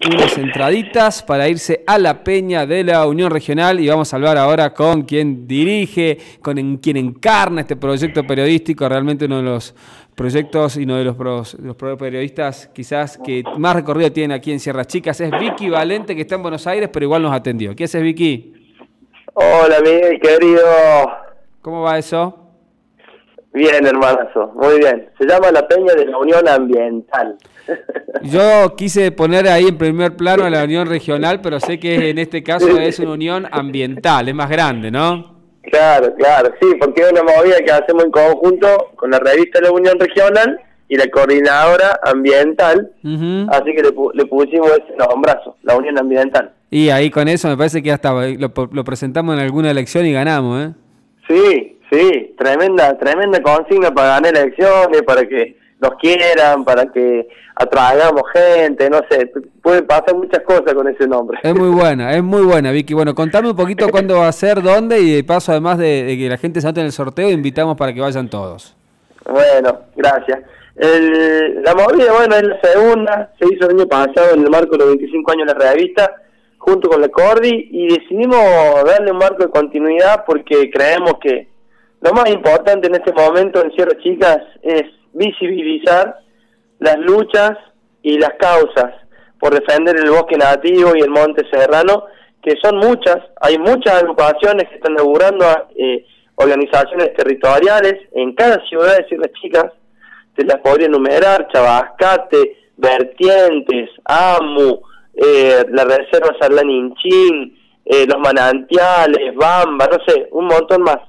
unas entraditas para irse a la peña de la Unión Regional y vamos a hablar ahora con quien dirige, quien encarna este proyecto periodístico, realmente uno de los proyectos y uno de los periodistas quizás que más recorrido tienen aquí en Sierras Chicas. Es Vicky Valente, que está en Buenos Aires, pero igual nos atendió. ¿Qué haces, Vicky? Hola, Miguel, querido. ¿Cómo va eso? Bien, hermanazo, muy bien. Se llama la Peña de la Unión Ambiental. Yo quise poner ahí en primer plano a la Unión Regional, pero sé que en este caso es una unión ambiental, es más grande, ¿no? Claro, sí, porque es una movida que hacemos en conjunto con la revista de la Unión Regional y la coordinadora ambiental, así que le pusimos ese nombrazo, la Unión Ambiental. Y ahí con eso me parece que hasta lo presentamos en alguna elección y ganamos, ¿eh? Sí, tremenda consigna para ganar elecciones, para que nos quieran, para que atraigamos gente, no sé, pueden pasar muchas cosas con ese nombre. Es muy buena, Vicky. Bueno, contame un poquito cuándo va a ser, dónde, y de paso, además de que la gente se anote en el sorteo, invitamos para que vayan todos. Bueno, gracias. La movida, bueno, es la segunda, se hizo el año pasado en el marco de los 25 años de la revista, junto con la Cordi, y decidimos darle un marco de continuidad porque creemos que lo más importante en este momento en Sierras Chicas es visibilizar las luchas y las causas por defender el bosque nativo y el monte serrano, que son muchas. Hay muchas agrupaciones que están laburando organizaciones territoriales en cada ciudad de Sierras Chicas. Te las podría enumerar: Chabascate, Vertientes, AMU, la Reserva Sarlán-Inchín, los Manantiales, Bamba, no sé, un montón más.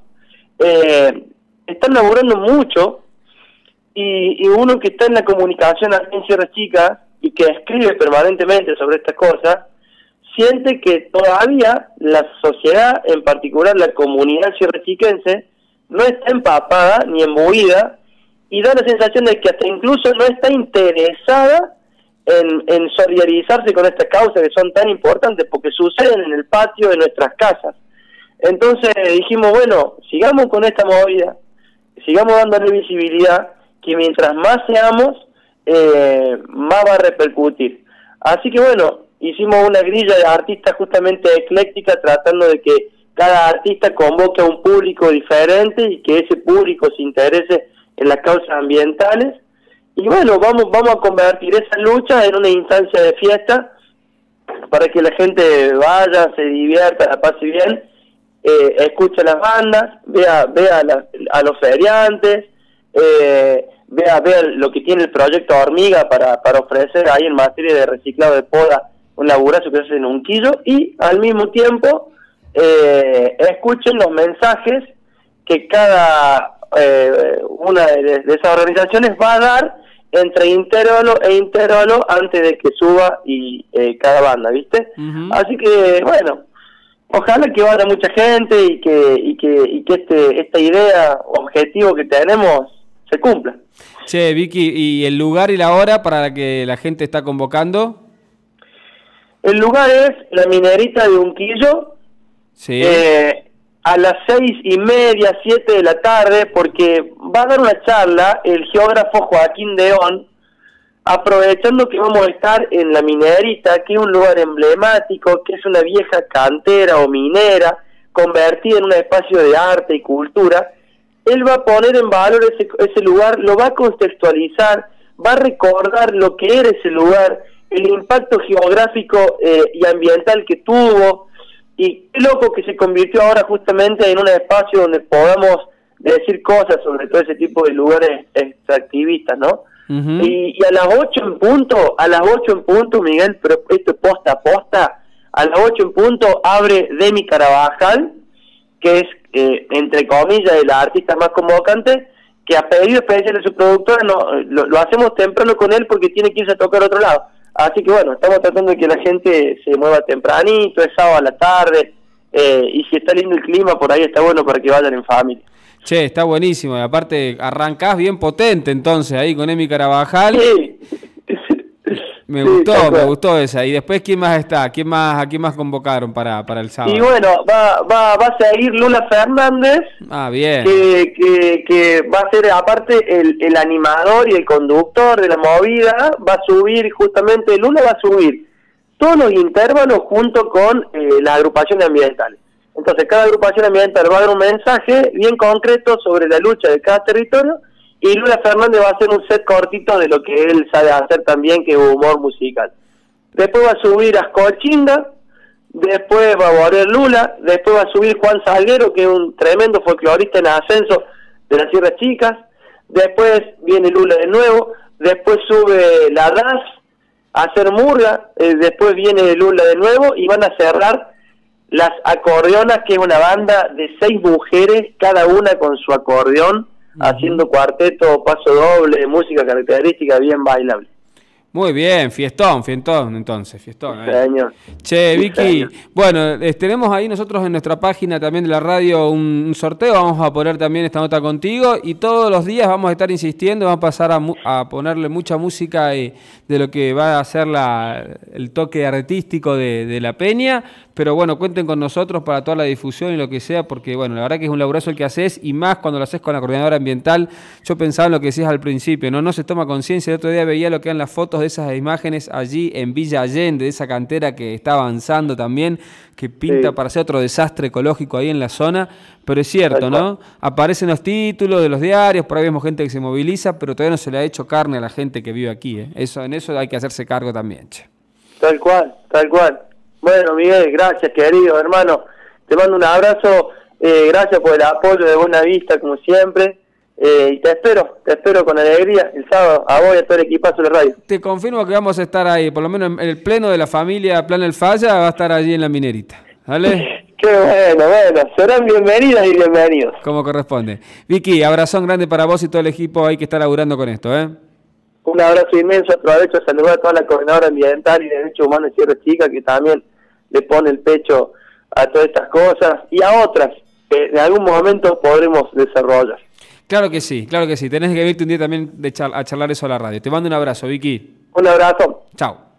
Están laburando mucho, y uno que está en la comunicación aquí en Sierras Chicas y que escribe permanentemente sobre estas cosas, siente que todavía la sociedad, en particular la comunidad sierrachiquense, no está empapada ni embuida, y da la sensación de que hasta incluso no está interesada en solidarizarse con estas causas que son tan importantes, porque suceden en el patio de nuestras casas. Entonces dijimos, bueno, sigamos con esta movida, sigamos dándole visibilidad, que mientras más seamos, más va a repercutir. Así que bueno, hicimos una grilla de artistas justamente ecléctica, tratando de que cada artista convoque a un público diferente y que ese público se interese en las causas ambientales. Y bueno, vamos a convertir esa lucha en una instancia de fiesta para que la gente vaya, se divierta, la pase bien, escuche las bandas, vea a los feriantes, vea lo que tiene el proyecto Hormiga para ofrecer ahí en materia de reciclado de poda, un laburazo que hace en Unquillo, y al mismo tiempo escuchen los mensajes que cada una de esas organizaciones va a dar entre intervalo e intervalo antes de que suba y cada banda, ¿viste? Así que bueno, ojalá que vaya mucha gente y que esta idea o objetivo que tenemos se cumpla. Che, Vicky, ¿y el lugar y la hora para la que la gente está convocando? El lugar es la Minerita de Unquillo, sí. A las 6:30, 7 de la tarde, porque va a dar una charla el geógrafo Joaquín Deón, aprovechando que vamos a estar en la Minerita, que es un lugar emblemático, que es una vieja cantera o minera, convertida en un espacio de arte y cultura. Él va a poner en valor ese lugar, lo va a contextualizar, va a recordar lo que era ese lugar, el impacto geográfico y ambiental que tuvo, y qué loco que se convirtió ahora justamente en un espacio donde podamos decir cosas sobre todo ese tipo de lugares extractivistas, ¿no? Y a las 8 en punto, Miguel, pero esto es posta a posta, a las 8 en punto abre Demi Carabajal, que es, entre comillas, de las artistas más convocantes, que a pedido especial de su productora lo hacemos temprano con él porque tiene que irse a tocar a otro lado. Así que bueno, estamos tratando de que la gente se mueva tempranito, es sábado a la tarde, y si está lindo el clima, por ahí está bueno para que vayan en familia. Che, está buenísimo, y aparte arrancás bien potente entonces, ahí con Emi Carabajal. Sí. Me gustó esa. Y después, ¿quién más está? ¿A quién más convocaron para el sábado? Y bueno, va a seguir Luna Fernández. Ah, bien. Que va a ser, aparte, el animador y el conductor de la movida. Va a subir, justamente, Luna va a subir todos los intervalos junto con las agrupaciones ambientales. Entonces, cada agrupación ambiental va a dar un mensaje bien concreto sobre la lucha de cada territorio, y Lula Fernández va a hacer un set cortito de lo que él sabe hacer también, que es humor musical. Después va a subir Ascochinga, después va a volver Lula, después va a subir Juan Salguero, que es un tremendo folclorista en ascenso de las Sierras Chicas, después viene Lula de nuevo, después sube la DAS a hacer murga, después viene Lula de nuevo, y van a cerrar las Acordeonas, que es una banda de 6 mujeres, cada una con su acordeón, haciendo cuarteto, paso doble, música característica bien bailable. Muy bien, fiestón entonces, fiestón. Señor. Che, Vicky, señor. Bueno, tenemos ahí nosotros en nuestra página también de la radio un sorteo, vamos a poner también esta nota contigo, y todos los días vamos a estar insistiendo, vamos a pasar a ponerle mucha música de lo que va a ser el toque artístico de la peña, pero bueno, cuenten con nosotros para toda la difusión y lo que sea, porque bueno, la verdad que es un laburazo el que haces, y más cuando lo haces con la coordinadora ambiental. Yo pensaba en lo que decías al principio, no se toma conciencia. El otro día veía lo que eran las fotos de esas imágenes allí en Villa Allende, de esa cantera que está avanzando también, que pinta para hacer otro desastre ecológico ahí en la zona, pero es cierto, ¿no? Aparecen los títulos de los diarios, por ahí vemos gente que se moviliza, pero todavía no se le ha hecho carne a la gente que vive aquí, ¿eh? En eso hay que hacerse cargo también, che. Tal cual. Bueno, Miguel, gracias, querido hermano. Te mando un abrazo, gracias por el apoyo de Buena Vista, como siempre. Y te espero con alegría el sábado, a vos y a todo el equipazo de la radio. Te confirmo que vamos a estar ahí, por lo menos en el pleno de la familia Plan El Falla va a estar allí en la Minerita, ¿vale? Qué bueno, serán bienvenidas y bienvenidos. Como corresponde. Vicky, abrazón grande para vos y todo el equipo ahí que está laburando con esto, ¿eh? Un abrazo inmenso, aprovecho a saludar a toda la coordinadora ambiental y de derechos humanos de Sierra Chica, que también le pone el pecho a todas estas cosas y a otras que en algún momento podremos desarrollar. Claro que sí. Tenés que venirte un día también a charlar eso a la radio. Te mando un abrazo, Vicky. Un abrazo. Chao.